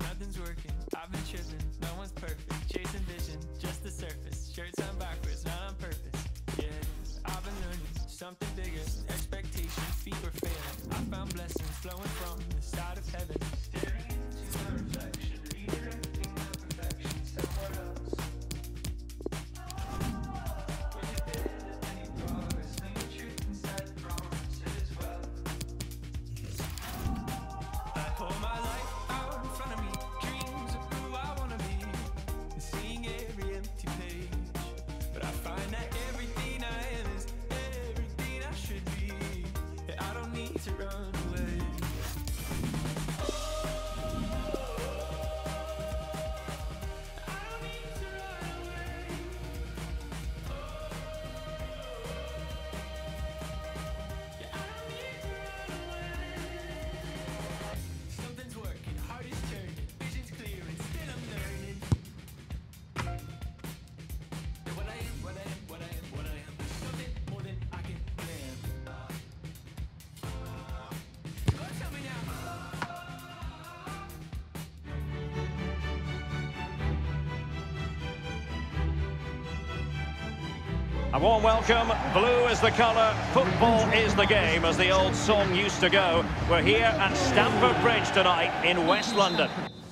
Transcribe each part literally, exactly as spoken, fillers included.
nothing's working. I've been tripping, no one's perfect. Chasing vision, just the surface. Shirts on backwards, not on purpose. Yeah, I've been learning something bigger. Expectations, feet were failing. I found blessings flowing from the side of heaven. Staring into my reflection, redirecting my perfection somewhere else. Was it there that any progress? Leaving truth inside the promise as well. I hold my life out in front of me, dreams of who I wanna be, and seeing every empty page. But I find that everything I am is everything I should be. Yeah, I don't need to run away. I don't need to run away. Yeah, I don't need to run away. Something's working, heart is turning, vision's clear, and still I'm learning. Yeah, what I am, what I am, what I am, what I am. There's something more than I can plan. Go tell me now. A warm welcome. Blue is the colour, football is the game, as the old song used to go. We're here at Stamford Bridge tonight in West London.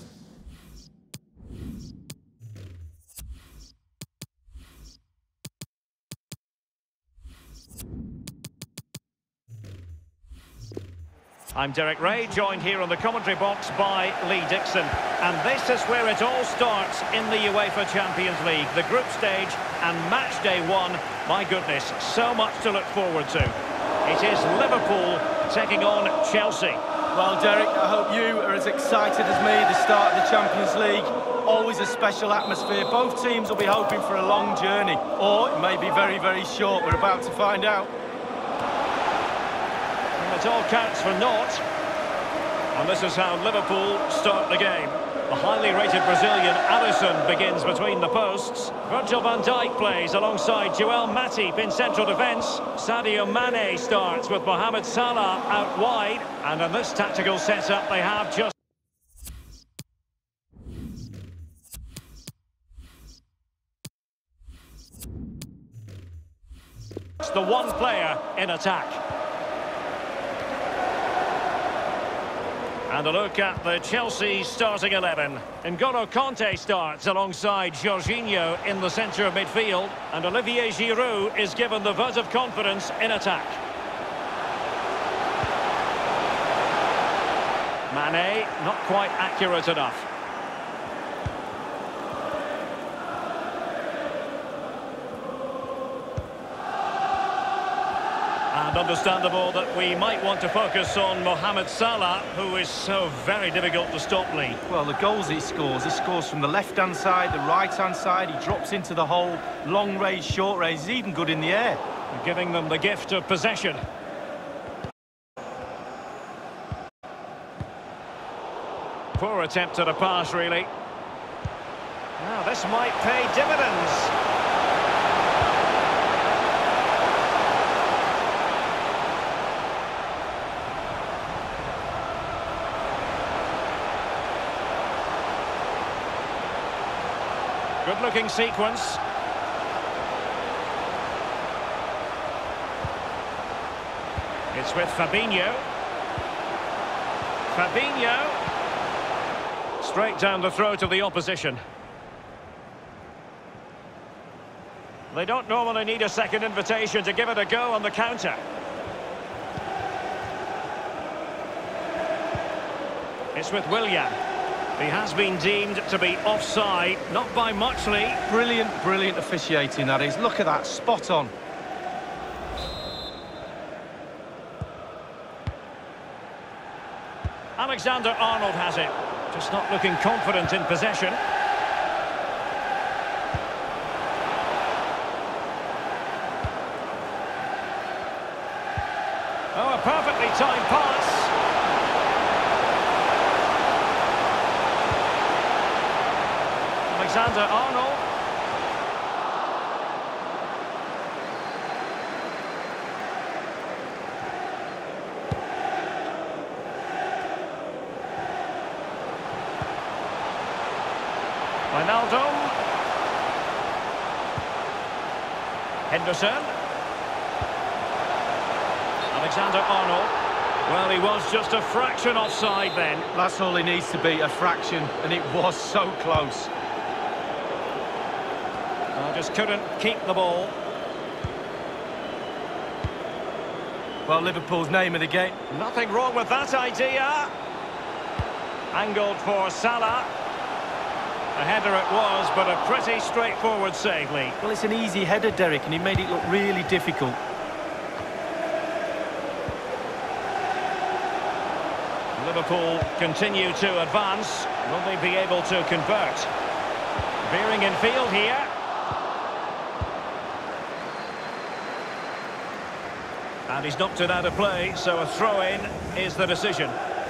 I'm Derek Ray, joined here on the commentary box by Lee Dixon. And this is where it all starts in the UEFA Champions League, the group stage and match day one. My goodness, so much to look forward to. It is Liverpool taking on Chelsea. Well, Derek, I hope you are as excited as me at the start of the Champions League. Always a special atmosphere. Both teams will be hoping for a long journey, or it may be very, very short. We're about to find out. It all counts for naught. And this is how Liverpool start the game. The highly rated Brazilian Alisson begins between the posts. Virgil van Dijk plays alongside Joel Matip in central defence. Sadio Mane starts with Mohamed Salah out wide. And in this tactical setup they have just the one player in attack. And a look at the Chelsea starting eleven. N'Golo Kanté starts alongside Jorginho in the centre of midfield. And Olivier Giroud is given the vote of confidence in attack. Mane, not quite accurate enough. And understandable that we might want to focus on Mohamed Salah, who is so very difficult to stop, Lee. Well, the goals he scores, he scores from the left-hand side, the right-hand side, he drops into the hole, long range, short range, he's even good in the air. Giving them the gift of possession. Poor attempt at a pass, really. Now, this might pay dividends. Good-looking sequence. It's with Fabinho. Fabinho. Straight down the throat of the opposition. They don't normally need a second invitation to give it a go on the counter. It's with Willian. He has been deemed to be offside, not by much, Lee. Brilliant, brilliant officiating, that is. Look at that, spot on. Alexander-Arnold has it. Just not looking confident in possession. Oh, a perfectly timed pass. Alexander-Arnold. Wijnaldum. Henderson. Alexander-Arnold. Well, he was just a fraction offside then. That's all he needs to be, a fraction, and it was so close. I just couldn't keep the ball. Well, Liverpool's name of the game. Nothing wrong with that idea. Angled for Salah. A header it was, but a pretty straightforward save, Lee. Well, it's an easy header, Derek, and he made it look really difficult. Liverpool continue to advance. Will they be able to convert? Veering in field here. And he's knocked it out of play, so a throw-in is the decision.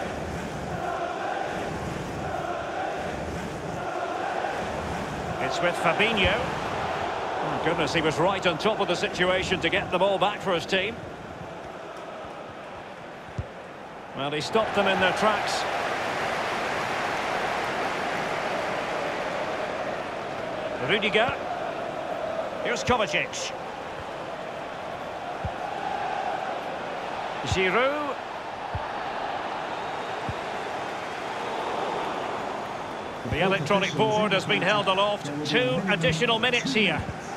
It's with Fabinho. Oh, goodness, he was right on top of the situation to get the ball back for his team. Well, he stopped them in their tracks. Rudiger. Here's Kovacic. Giroud. The electronic board has been held aloft. Two additional minutes here.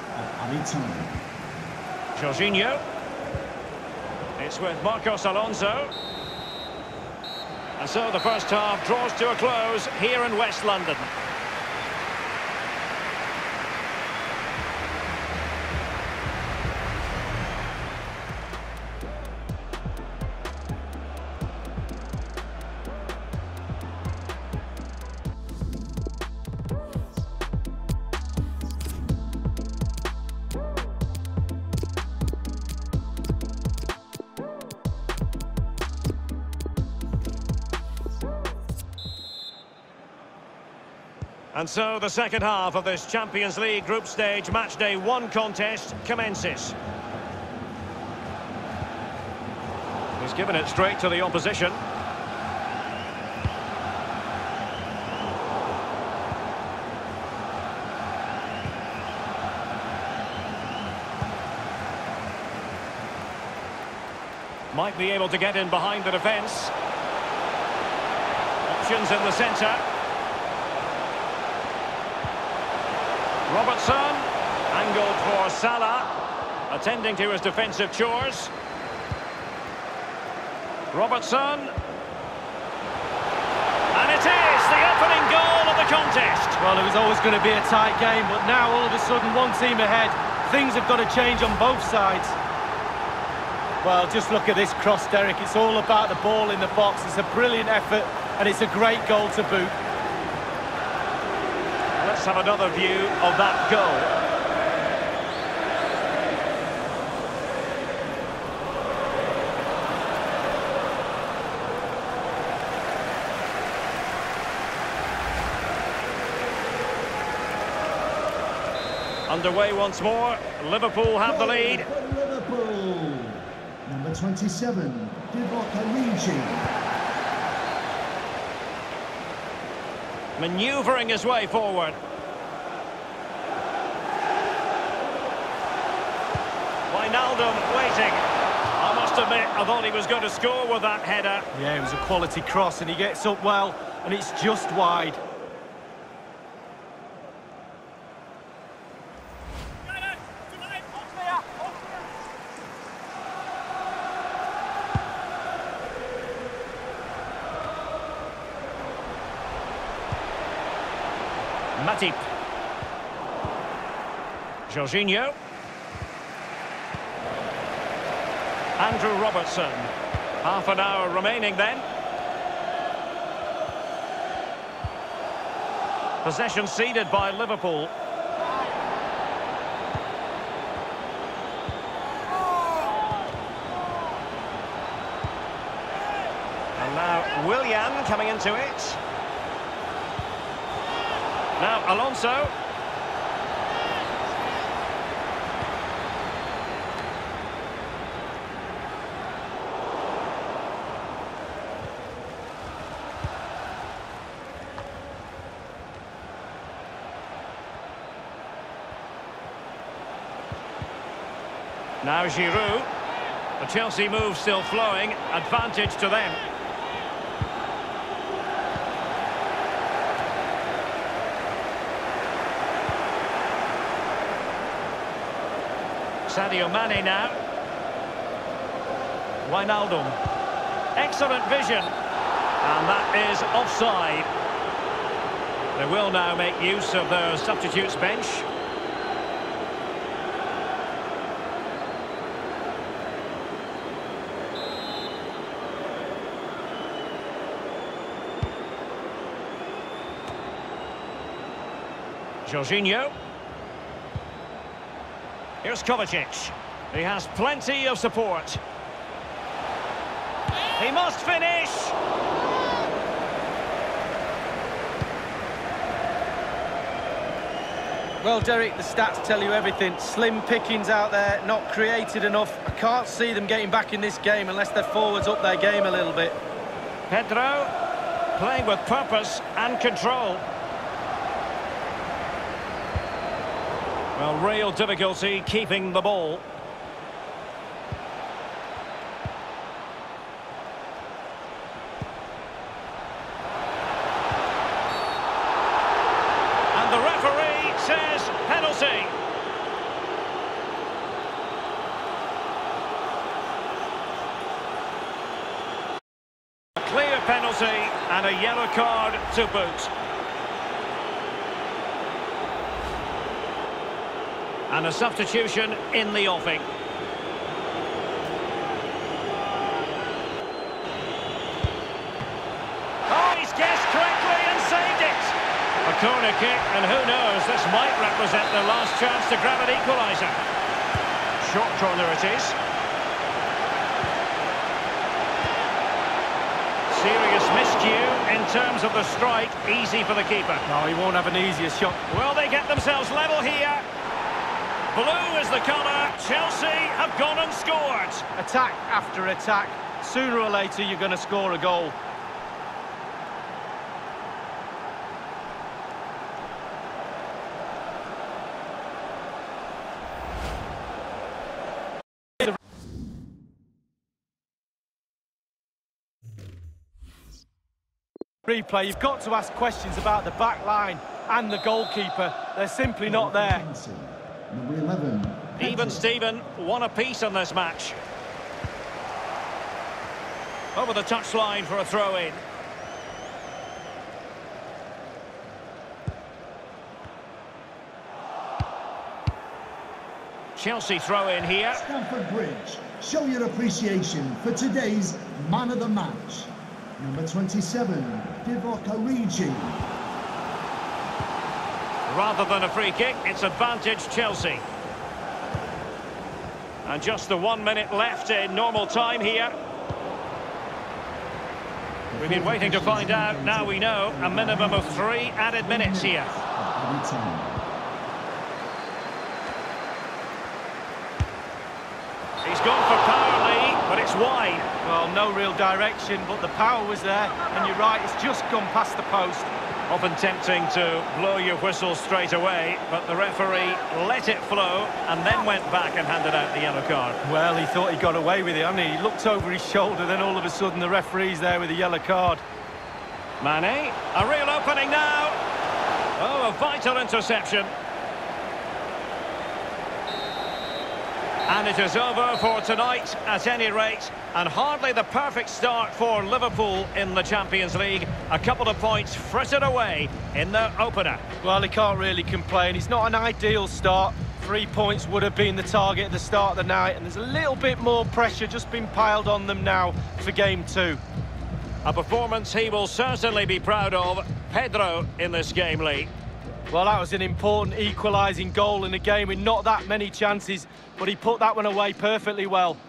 Jorginho. It's with Marcos Alonso. And so the first half draws to a close here in West London. And so the second half of this Champions League group stage match day one contest commences. He's given it straight to the opposition. Might be able to get in behind the defence. Options in the centre. Robertson, angled for Salah, attending to his defensive chores. Robertson. And it is the opening goal of the contest. Well, it was always going to be a tight game, but now all of a sudden one team ahead. Things have got to change on both sides. Well, just look at this cross, Derek. It's all about the ball in the box. It's a brilliant effort, and it's a great goal to boot. Let's have another view of that goal. Underway once more. Liverpool have the lead. Liverpool, number twenty-seven, Divock Origi. Manoeuvring his way forward. Wijnaldum waiting. I must admit, I thought he was going to score with that header. Yeah, it was a quality cross, and he gets up well, and it's just wide. Matip. Jorginho. Andrew Robertson. Half an hour remaining then. Possession ceded by Liverpool. And now Willian coming into it. Now Alonso. Now Giroud. The Chelsea move still flowing. Advantage to them. Sadio Mane now. Wijnaldum. Excellent vision. And that is offside. They will now make use of their substitutes bench. Jorginho. Here's Kovacic. He has plenty of support. He must finish! Well, Derek, the stats tell you everything. Slim pickings out there, not created enough. I can't see them getting back in this game unless their forwards up their game a little bit. Pedro, playing with purpose and control. Well, real difficulty keeping the ball. And the referee says penalty. A clear penalty and a yellow card to boot. And a substitution in the offing. Oh, he's guessed correctly and saved it. A corner kick, and who knows, this might represent their last chance to grab an equaliser. Short corner it is. Serious miscue in terms of the strike. Easy for the keeper. No, he won't have an easier shot. Will they get themselves level here? Blue is the colour. Chelsea have gone and scored. Attack after attack. Sooner or later, you're going to score a goal. Replay, you've got to ask questions about the back line and the goalkeeper. They're simply not there. Number eleven. Even Steven, one apiece on this match. Over the touchline for a throw-in. Chelsea throw-in here. Stamford Bridge, show your appreciation for today's man of the match. Number twenty-seven, Divock Origi. Rather than a free kick, it's advantage Chelsea. And just the one minute left in normal time here. We've been waiting to find out, now we know, a minimum of three added minutes here. He's gone for power, Lee, but it's wide. Well, no real direction, but the power was there, and you're right, it's just gone past the post. Often tempting to blow your whistle straight away, but the referee let it flow and then went back and handed out the yellow card. Well, he thought he got away with it, hadn't he? He looked over his shoulder, then all of a sudden the referee's there with a yellow card. Mane, a real opening now. Oh, a vital interception. And it is over for tonight, at any rate, and hardly the perfect start for Liverpool in the Champions League. A couple of points frittered away in their opener. Well, he can't really complain. It's not an ideal start. Three points would have been the target at the start of the night, and there's a little bit more pressure just been piled on them now for game two. A performance he will certainly be proud of. Pedro in this game, Lee. Well, that was an important equalising goal in a game with not that many chances, but he put that one away perfectly well.